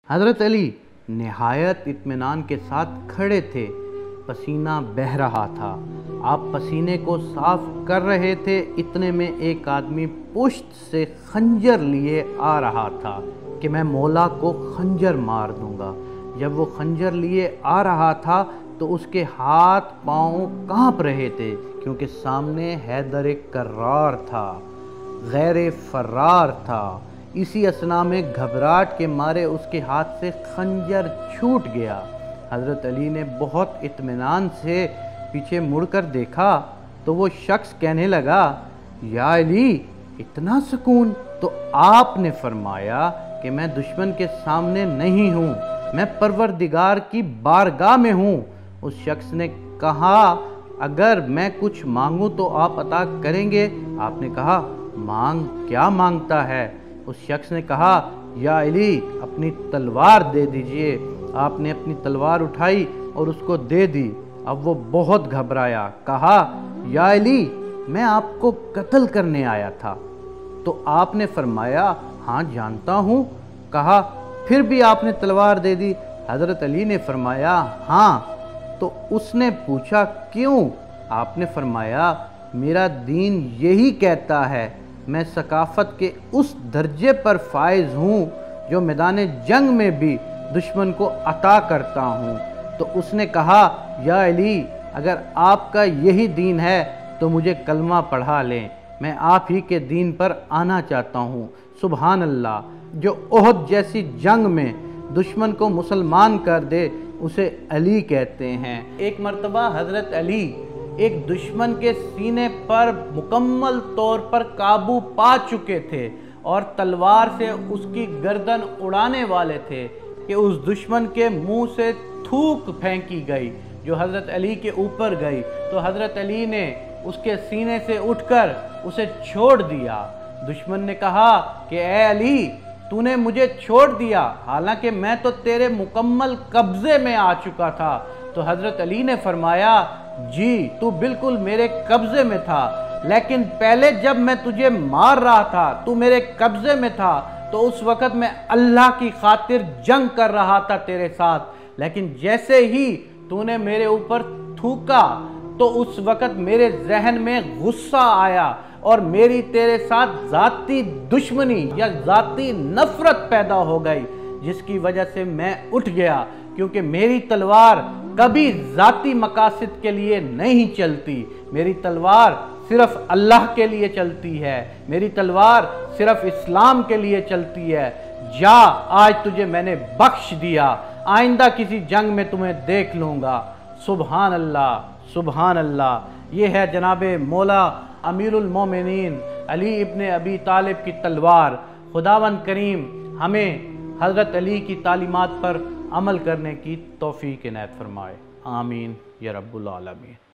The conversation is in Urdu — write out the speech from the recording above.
حضرت علی نہایت اطمینان کے ساتھ کھڑے تھے، پسینہ بہہ رہا تھا، آپ پسینے کو صاف کر رہے تھے، اتنے میں ایک آدمی پشت سے خنجر لیے آ رہا تھا کہ میں مولا کو خنجر مار دوں گا۔ جب وہ خنجر لیے آ رہا تھا تو اس کے ہاتھ پاؤں کانپ رہے تھے، کیونکہ سامنے حیدر کرار تھا، غیر فرار تھا۔ اسی اثناء میں گھبراہٹ کے مارے اس کے ہاتھ سے خنجر چھوٹ گیا۔ حضرت علی نے بہت اطمینان سے پیچھے مڑ کر دیکھا تو وہ شخص کہنے لگا، یا علی اتنا سکون؟ تو آپ نے فرمایا کہ میں دشمن کے سامنے نہیں ہوں، میں پروردگار کی بارگاہ میں ہوں۔ اس شخص نے کہا، اگر میں کچھ مانگوں تو آپ عطا کریں گے؟ آپ نے کہا، مانگ، کیا مانگتا ہے؟ اس شخص نے کہا، یا علی اپنی تلوار دے دیجئے۔ آپ نے اپنی تلوار اٹھائی اور اس کو دے دی۔ اب وہ بہت گھبرایا، کہا، یا علی میں آپ کو قتل کرنے آیا تھا۔ تو آپ نے فرمایا، ہاں جانتا ہوں۔ کہا، پھر بھی آپ نے تلوار دے دی؟ حضرت علی نے فرمایا، ہاں۔ تو اس نے پوچھا، کیوں؟ آپ نے فرمایا، میرا دین یہی کہتا ہے، میں ثقافت کے اس درجے پر فائز ہوں جو میدان جنگ میں بھی دشمن کو عطا کرتا ہوں۔ تو اس نے کہا، یا علی اگر آپ کا یہی دین ہے تو مجھے کلمہ پڑھا لیں، میں آپ ہی کے دین پر آنا چاہتا ہوں۔ سبحان اللہ، جو احد جیسی جنگ میں دشمن کو مسلمان کر دے اسے علی کہتے ہیں۔ ایک مرتبہ حضرت علی ایک دشمن کے سینے پر مکمل طور پر قابو پا چکے تھے اور تلوار سے اس کی گردن اڑانے والے تھے کہ اس دشمن کے منہ سے تھوک پھینکی گئی جو حضرت علی کے اوپر گئی، تو حضرت علی نے اس کے سینے سے اٹھ کر اسے چھوڑ دیا۔ دشمن نے کہا کہ اے علی تو نے مجھے چھوڑ دیا، حالانکہ میں تو تیرے مکمل قبضے میں آ چکا تھا۔ تو حضرت علی نے فرمایا، جی تو بالکل میرے قبضے میں تھا، لیکن پہلے جب میں تجھے مار رہا تھا تو میرے قبضے میں تھا، تو اس وقت میں اللہ کی خاطر جنگ کر رہا تھا تیرے ساتھ، لیکن جیسے ہی تو نے میرے اوپر تھوکا تو اس وقت میرے ذہن میں غصہ آیا اور میری تیرے ساتھ ذاتی دشمنی یا ذاتی نفرت پیدا ہو گئی، جس کی وجہ سے میں اٹھ گیا، کیونکہ میری تلوار کبھی ذاتی مقاصد کے لیے نہیں چلتی، میری تلوار صرف اللہ کے لیے چلتی ہے، میری تلوار صرف اسلام کے لیے چلتی ہے۔ جا، آج تجھے میں نے بخش دیا، آئندہ کسی جنگ میں تمہیں دیکھ لوں گا۔ سبحان اللہ، سبحان اللہ۔ یہ ہے جناب مولا امیر المومنین علی ابن ابی طالب کی تلوار۔ خداوند کریم ہمیں حضرت علی کی تعلیمات پر عمل کرنے کی توفیق عنایت فرمائے، آمین یا رب العالمین۔